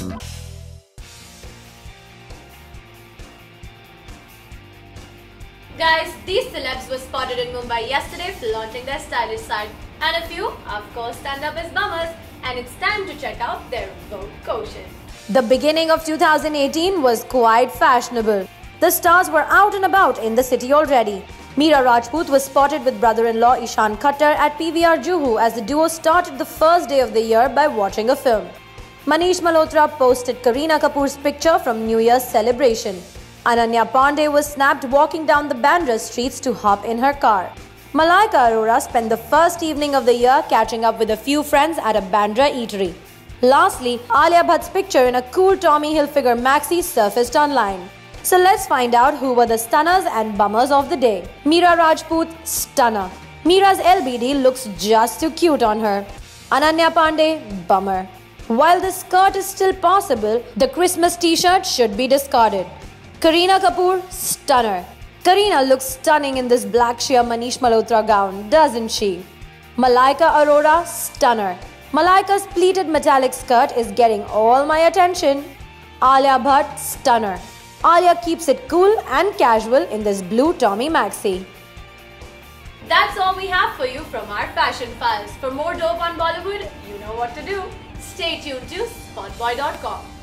Guys, these celebs were spotted in Mumbai yesterday flaunting their stylish side. And a few, of course, stand up as bummers. And it's time to check out their vote quotient. The beginning of 2018 was quite fashionable. The stars were out and about in the city already. Meera Rajput was spotted with brother-in-law Ishan Khattar at PVR Juhu as the duo started the first day of the year by watching a film. Manish Malhotra posted Kareena Kapoor's picture from New Year's celebration. Ananya Pandey was snapped walking down the Bandra streets to hop in her car. Malaika Arora spent the first evening of the year catching up with a few friends at a Bandra eatery. Lastly, Alia Bhatt's picture in a cool Tommy Hilfiger maxi surfaced online. So let's find out who were the stunners and bummers of the day. Meera Rajput, stunner. Meera's LBD looks just too cute on her. Ananya Pandey, bummer. While the skirt is still possible, the Christmas t-shirt should be discarded. Kareena Kapoor, stunner. Kareena looks stunning in this black sheer Manish Malhotra gown, doesn't she? Malaika Arora, stunner. Malaika's pleated metallic skirt is getting all my attention. Alia Bhatt, stunner. Alia keeps it cool and casual in this blue Tommy maxi. That's all we have for you from our Fashion Files. For more dope on Bollywood, you know what to do. Stay tuned to spotboy.com.